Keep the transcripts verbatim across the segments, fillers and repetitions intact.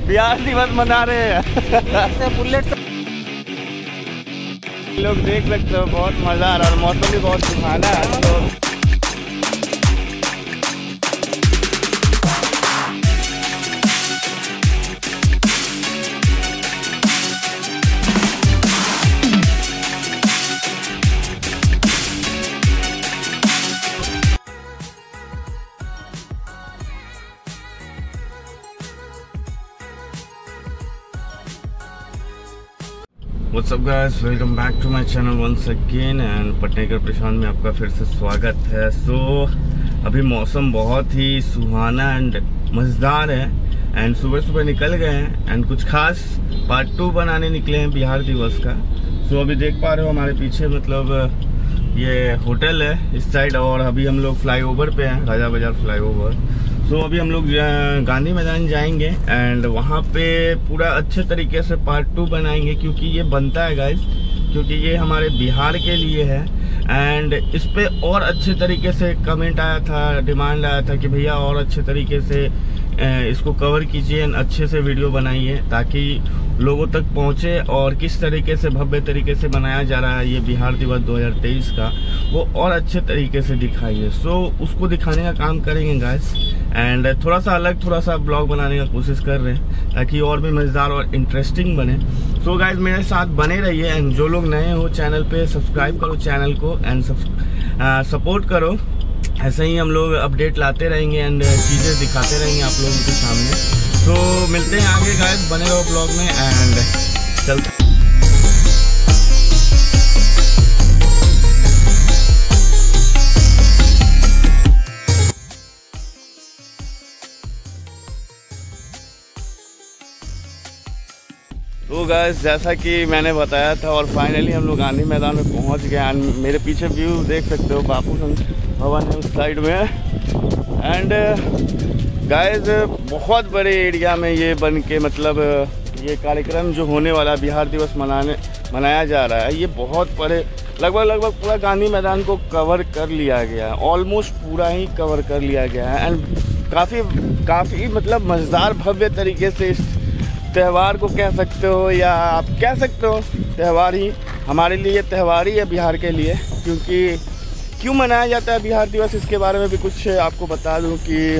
बिहार दिवस मना रहे हैं बुलेट से लोग देख सकते हो, बहुत मजा आ रहा है और मौसम भी बहुत सुहाना है। तो What's up guys, welcome back to my channel once again and Patnekar प्रशांत में आपका फिर से स्वागत है। सो so, अभी मौसम बहुत ही सुहाना एंड मज़ेदार है एंड सुबह सुबह निकल गए हैं एंड कुछ खास पार्ट टू बनाने निकले हैं बिहार दिवस का। सो so, अभी देख पा रहे हो हमारे पीछे मतलब ये होटल है इस साइड और अभी हम लोग फ्लाईओवर पे हैं, राजा बाजार फ्लाईओवर। सो so, अभी हम लोग गांधी मैदान जाएंगे एंड वहाँ पे पूरा अच्छे तरीके से पार्ट टू बनाएंगे क्योंकि ये बनता है गाइस, क्योंकि ये हमारे बिहार के लिए है एंड इस पे और अच्छे तरीके से कमेंट आया था, डिमांड आया था कि भैया और अच्छे तरीके से इसको कवर कीजिए एंड अच्छे से वीडियो बनाइए ताकि लोगों तक पहुंचे और किस तरीके से भव्य तरीके से बनाया जा रहा है ये बिहार दिवस दो हज़ार तेईस का वो और अच्छे तरीके से दिखाइए। सो so, उसको दिखाने का काम करेंगे गाइस एंड थोड़ा सा अलग थोड़ा सा ब्लॉग बनाने का कोशिश कर रहे हैं ताकि और भी मज़ेदार और इंटरेस्टिंग बने। सो so, गाइस मेरे साथ बने रहिए एंड जो लोग नए हो चैनल पे सब्सक्राइब करो चैनल को एंड सपोर्ट करो। ऐसे ही हम लोग अपडेट लाते रहेंगे एंड चीज़ें दिखाते रहेंगे आप लोगों के सामने। तो मिलते हैं आगे गाइस, बने रहो ब्लॉग में एंड चलते। तो गाइस जैसा कि मैंने बताया था और फाइनली हम लोग गांधी मैदान में पहुंच गए एंड मेरे पीछे व्यू देख सकते हो, बापू भवन है उस साइड में एंड गाइस बहुत बड़े एरिया में ये बन के मतलब ये कार्यक्रम जो होने वाला बिहार दिवस मनाने मनाया जा रहा है ये बहुत बड़े लगभग लगभग पूरा गांधी मैदान को कवर कर लिया गया है, ऑलमोस्ट पूरा ही कवर कर लिया गया है एंड काफ़ी काफ़ी मतलब मज़ेदार भव्य तरीके से इस त्यौहार को कह सकते हो या आप कह सकते हो त्यौहार ही, हमारे लिए त्यौहार ही है बिहार के लिए। क्योंकि क्यों मनाया जाता है बिहार दिवस इसके बारे में भी कुछ आपको बता दूं कि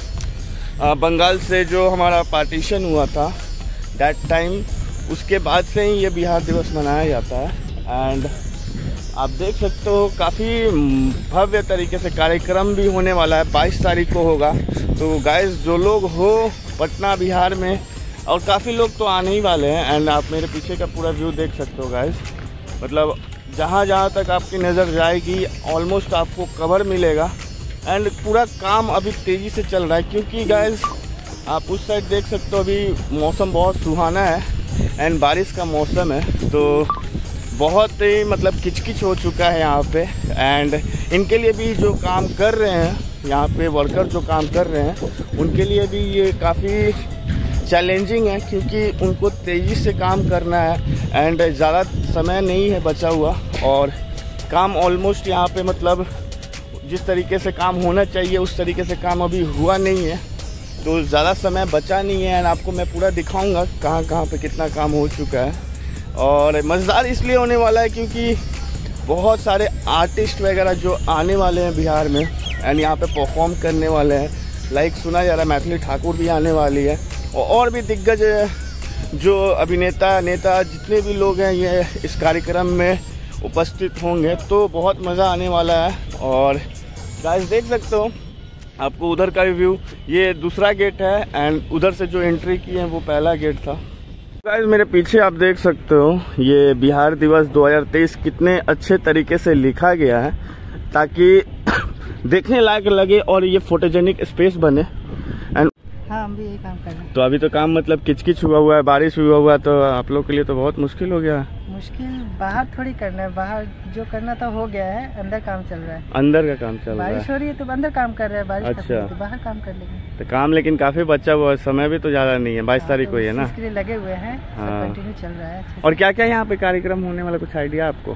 बंगाल से जो हमारा पार्टीशन हुआ था दैट टाइम उसके बाद से ही ये बिहार दिवस मनाया जाता है एंड आप देख सकते हो काफ़ी भव्य तरीके से कार्यक्रम भी होने वाला है, बाईस तारीख को होगा। तो गाइस जो लोग हो पटना बिहार में और काफ़ी लोग तो आने ही वाले हैं एंड आप मेरे पीछे का पूरा व्यू देख सकते हो गाइस, मतलब जहाँ जहाँ तक आपकी नज़र जाएगी ऑलमोस्ट आपको कवर मिलेगा एंड पूरा काम अभी तेज़ी से चल रहा है क्योंकि गाइस आप उस साइड देख सकते हो अभी मौसम बहुत सुहाना है एंड बारिश का मौसम है। तो बहुत ही मतलब किचकिच हो चुका है यहाँ पे एंड इनके लिए भी जो काम कर रहे हैं यहाँ पे वर्कर जो काम कर रहे हैं उनके लिए भी ये काफ़ी चैलेंजिंग है क्योंकि उनको तेज़ी से काम करना है एंड ज़्यादा समय नहीं है बचा हुआ और काम ऑलमोस्ट यहाँ पे मतलब जिस तरीके से काम होना चाहिए उस तरीके से काम अभी हुआ नहीं है, तो ज़्यादा समय बचा नहीं है एंड आपको मैं पूरा दिखाऊंगा कहाँ कहाँ पे कितना काम हो चुका है। और मज़ेदार इसलिए होने वाला है क्योंकि बहुत सारे आर्टिस्ट वगैरह जो आने वाले हैं बिहार में एंड यहाँ पे परफॉर्म करने वाले हैं, लाइक सुना जा रहा है मैथिली ठाकुर भी आने वाली है और भी दिग्गज जो अभिनेता नेता जितने भी लोग हैं ये इस कार्यक्रम में उपस्थित होंगे। तो बहुत मज़ा आने वाला है और गाइस देख सकते हो आपको उधर का व्यू, ये दूसरा गेट है एंड उधर से जो एंट्री की है वो पहला गेट था। गाइस मेरे पीछे आप देख सकते हो ये बिहार दिवस दो हज़ार तेईस कितने अच्छे तरीके से लिखा गया है ताकि देखने लायक लगे और ये फोटोजेनिक स्पेस बने एंड हाँ, हम भी यही काम कर रहे हैं। तो अभी तो काम मतलब किचकिच हुआ हुआ है, बारिश हुआ हुआ है तो आप लोग के लिए तो बहुत मुश्किल हो गया है। मुश्किल बाहर थोड़ी करना है, बाहर जो करना था हो गया है, अंदर काम चल रहा है। अंदर का काम चल रहा है, बारिश हो रही है तो अंदर काम कर रहे हैं, बारिश अच्छा तो बाहर काम कर लेंगे। तो काम लेकिन काफी बचा हुआ है, समय भी तो ज्यादा नहीं है, बाईस तारीख को ही है ना, इसके लिए लगे हुए हैं, कंटिन्यू चल रहा है। और क्या क्या यहाँ पे कार्यक्रम होने वाला कुछ आइडिया आपको?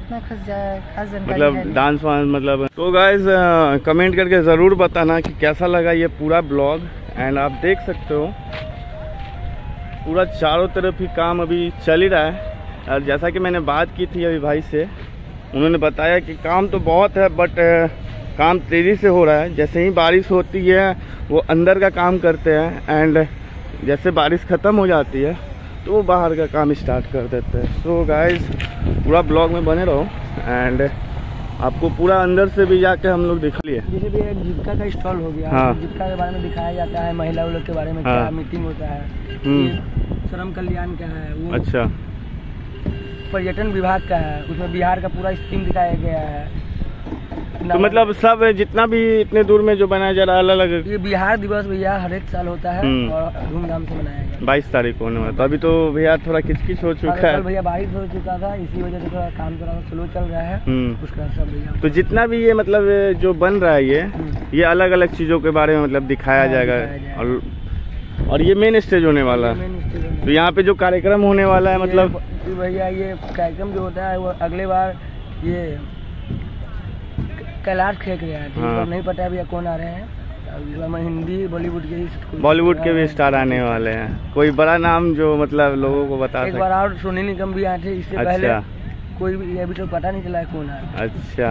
खास मतलब डांस वांस मतलब। तो गाइस कमेंट करके ज़रूर बताना कि कैसा लगा ये पूरा ब्लॉग एंड आप देख सकते हो पूरा चारों तरफ ही काम अभी चल ही रहा है। और जैसा कि मैंने बात की थी अभी भाई से, उन्होंने बताया कि काम तो बहुत है बट काम तेज़ी से हो रहा है। जैसे ही बारिश होती है वो अंदर का काम करते हैं एंड जैसे बारिश ख़त्म हो जाती है तो वो बाहर का काम स्टार्ट कर देते हैं। सो गाइस पूरा ब्लॉग में बने रहो एंड आपको पूरा अंदर से भी जाके हम लोग दिखा लिए। जैसे भी एक जीविका का स्टॉल हो गया, हाँ। जीविका के बारे में दिखाया जाता है, महिला लोग के बारे में हाँ। क्या मीटिंग होता है, हम्म। श्रम कल्याण क्या है, वो अच्छा, पर्यटन विभाग का है, उसमें बिहार का पूरा स्कीम दिखाया गया है। तो मतलब सब जितना भी इतने दूर में जो बनाया जा रहा है अलग अलग। ये बिहार दिवस भैया हर एक साल होता है और धूमधाम से मनाया गया। बाईस तारीख को होने वाला, तो अभी तो भैया थोड़ा किचकिच हो चुका है भैया, बारिश हो चुका था, इसी वजह से थोड़ा काम थोड़ा स्लो चल रहा है। उसका सब भैया तो जितना भी ये मतलब जो बन रहा है ये ये अलग अलग चीज़ों के बारे में मतलब दिखाया जाएगा। और और ये मेन स्टेज होने वाला है। तो यहाँ पे जो कार्यक्रम होने वाला है मतलब भैया ये कार्यक्रम जो होता है वो अगले बार ये कैलाश खेक रहे हैं। हाँ। नहीं पता भैया कौन आ रहे हैं, हिंदी बॉलीवुड के ही बॉलीवुड के भी स्टार आने वाले हैं। कोई बड़ा नाम जो मतलब लोगों को बता एक बार और सोनी निगम भी आए थे इससे अच्छा। पहले, कोई भी अभी तो पता नहीं चला है कौन है। अच्छा,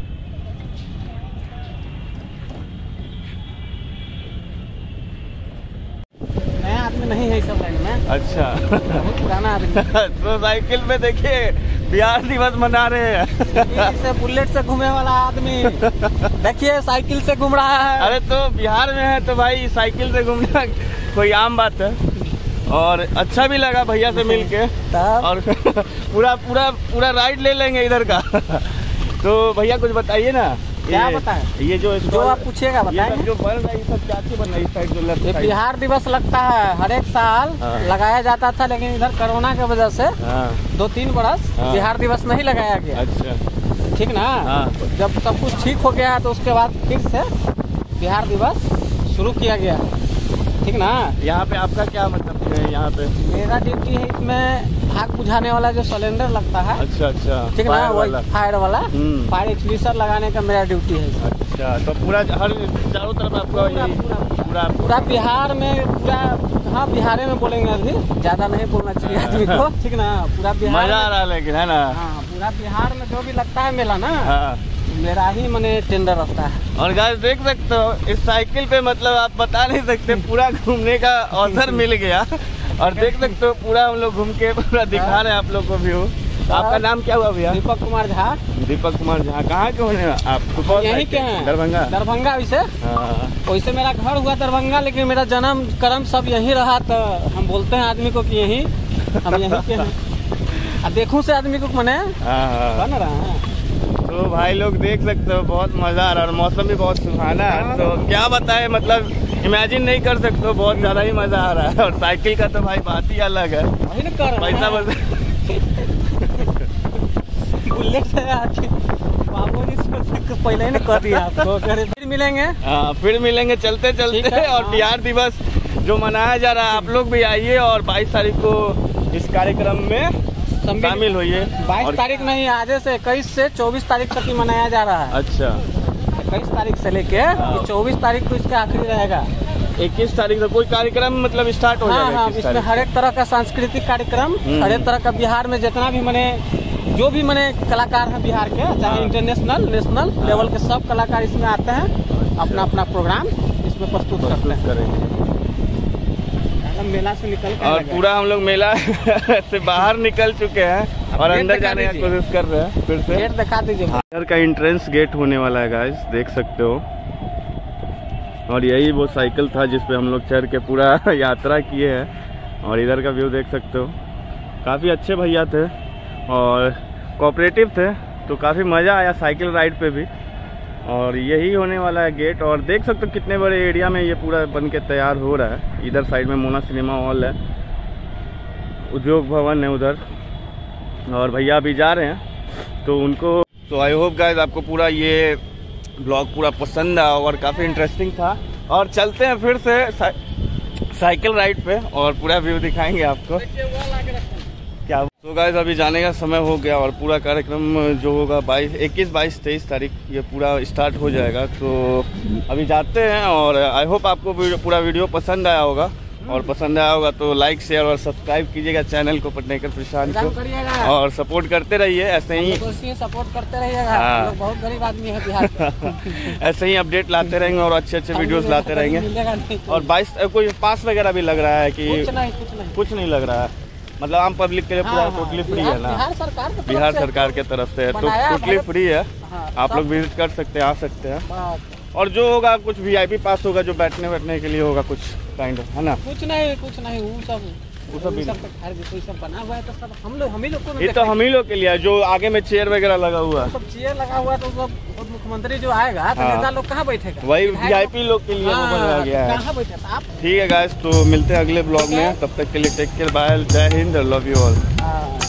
नया आदमी नहीं है इस सब लाइन में। अच्छा बहुत पुराना आदमी। तो साइकिल में देखिए बिहार दिवस मना रहे हैं। इसे बुलेट से घूमने वाला आदमी देखिए साइकिल से घूम रहा है। अरे तो बिहार में है तो भाई साइकिल से घूमना कोई आम बात है। और अच्छा भी लगा भैया से मिलके और पूरा पूरा पूरा राइड ले लेंगे इधर का। तो भैया कुछ बताइए ना, क्या बताएं? ये जो जो आप पूछिएगा बताएं। जो बन रहा है ये सब क्या चीज बन रहा है इस साइड जो लेफ्ट ये साइड? बिहार दिवस लगता है हर एक साल। हाँ। लगाया जाता था लेकिन इधर कोरोना की वजह से हाँ। दो तीन बरस हाँ। बिहार दिवस नहीं लगाया गया। अच्छा, ठीक ना। हाँ। जब सब कुछ ठीक हो गया तो उसके बाद फिर से बिहार दिवस शुरू किया गया, ठीक ना। यहाँ पे आपका क्या मतलब है? यहाँ पे मेरा ड्यूटी है इसमें आग बुझाने वाला जो सिलेंडर लगता है। अच्छा अच्छा, ठीक ना, वही फायर वाला हम्म। फायर एक्सटिंग्विशर लगाने का मेरा ड्यूटी है। अच्छा, तो पूरा हर चारों तरफ आपका यही पूरा पूरा बिहार में पूरा, हाँ बिहार में बोलेंगे अभी, ज्यादा नहीं बोलना चाहिए आदमी को, ठीक ना। पूरा बिहार मजा आ रहा है लेकिन है ना। हाँ, पूरा बिहार में जो भी लगता है मेला ना, हाँ। मेरा ही मैंने टेंडर रखता है। और गाइस देख सकते हो इस साइकिल पे मतलब आप बता नहीं सकते पूरा घूमने का अवसर मिल गया। और देख सकते हो पूरा हम लोग घूम के पूरा दिखा रहे हैं आप लोग को व्यू। आपका नाम क्या हुआ भैया? दीपक कुमार झा। दीपक कुमार झा, कहाँ के होने आप? सुपौल यहीं के हैं, दरभंगा। दरभंगा वैसे हाँ। वैसे मेरा घर हुआ दरभंगा लेकिन मेरा जन्म कर्म सब यहीं रहा, तो हम बोलते हैं आदमी को कि यहीं हम यहीं के हैं। देखूं से आदमी को मने बन रहा है। तो भाई लोग देख सकते हो बहुत मजा आ रहा है और मौसम भी बहुत सुहाना है। तो क्या बताए मतलब इमेजिन नहीं कर सकते हो, बहुत ज्यादा ही मजा आ रहा है। और साइकिल का तो भाई बात ही अलग है। पैसा बस बुलेट से पहले ही कर दिया आपको। फिर मिलेंगे। हाँ फिर मिलेंगे चलते चलते। और बिहार दिवस जो मनाया जा रहा है आप लोग भी आइए और बाईस तारीख को इस कार्यक्रम में शामिल होइए। बाईस तारीख नहीं, आज से इक्कीस से चौबीस तारीख तक ही मनाया जा रहा है। अच्छा, इक्कीस तारीख से लेके चौबीस तारीख को इसका आखिरी रहेगा। इक्कीस तारीख को कोई कार्यक्रम मतलब स्टार्ट हो जाएगा। हाँ, इसमें हर एक तरह का सांस्कृतिक कार्यक्रम, हर एक तरह का बिहार में जितना भी मने जो भी मने कलाकार हैं बिहार के, चाहे इंटरनेशनल नेशनल लेवल के सब कलाकार इसमें आते हैं, अपना अपना प्रोग्राम इसमें प्रस्तुत करते हैं। मेला से निकल और पूरा हम लोग मेला से बाहर निकल चुके हैं और अंदर जाने की कोशिश कर रहे हैं। फिर से गेट दिखा दीजिए। इधर का एंट्रेंस गेट होने वाला है गाइस, देख सकते हो। और यही वो साइकिल था जिसपे हम लोग चढ़ के पूरा यात्रा किए हैं। और इधर का व्यू देख सकते हो, काफ़ी अच्छे भैया थे और कोऑपरेटिव थे, तो काफ़ी मज़ा आया साइकिल राइड पे भी। और यही होने वाला है गेट। और देख सकते हो कितने बड़े एरिया में ये पूरा बन के तैयार हो रहा है। इधर साइड में मोना सिनेमा हॉल है, उद्योग भवन है उधर, और भैया अभी जा रहे हैं तो उनको। तो आई होप गाइस आपको पूरा ये ब्लॉग पूरा पसंद आया और काफ़ी इंटरेस्टिंग था। और चलते हैं फिर से सा, साइकिल राइड पे और पूरा व्यू दिखाएंगे आपको। क्या तो गाइस अभी जाने का समय हो गया और पूरा कार्यक्रम जो होगा बाईस इक्कीस बाईस तेईस तारीख ये पूरा स्टार्ट हो जाएगा। तो अभी जाते हैं और आई होप आपको पूरा वीडियो पसंद आया होगा। और पसंद आया होगा तो लाइक शेयर और सब्सक्राइब कीजिएगा चैनल को पटनेकर प्रशांत को, और सपोर्ट करते रहिए ऐसे ही सपोर्ट करते रहिएगा। हम लोग बहुत गरीब आदमी है बिहार के। ऐसे ही अपडेट लाते रहेंगे और अच्छे अच्छे वीडियोस लाते रहेंगे। और बाईस कोई पास वगैरह भी लग रहा है कि कुछ नहीं कुछ नहीं कुछ नहीं लग रहा है, मतलब आम पब्लिक के लिए पूरा टोटली फ्री है ना, बिहार सरकार बिहार सरकार के तरफ से तो टोटली फ्री है। आप लोग विजिट कर सकते हैं, आ सकते हैं। और जो होगा कुछ वीआईपी पास होगा जो बैठने बैठने के लिए होगा कुछ काइंड ऑफ, है ना। कुछ नहीं कुछ नहीं वो सब वो सब भी सब कोई सब बना हुआ है तो सब हम लोग हम ही लोग को ये तो हम ही लोग के लिए है, जो आगे में चेयर वगैरह लगा हुआ है, सब चेयर लगा हुआ है तो सब मुख्यमंत्री जो आएगा तो नेता लोग कहाँ बैठेगा, वही वीआईपी लोग के लिए वो बनाया गया है। कहाँ बैठेगा आप। ठीक है गाइस, तो मिलते हैं अगले ब्लॉग में, तब तक के लिए टेक केयर, बाय, जय हिंद, लव यू ऑल।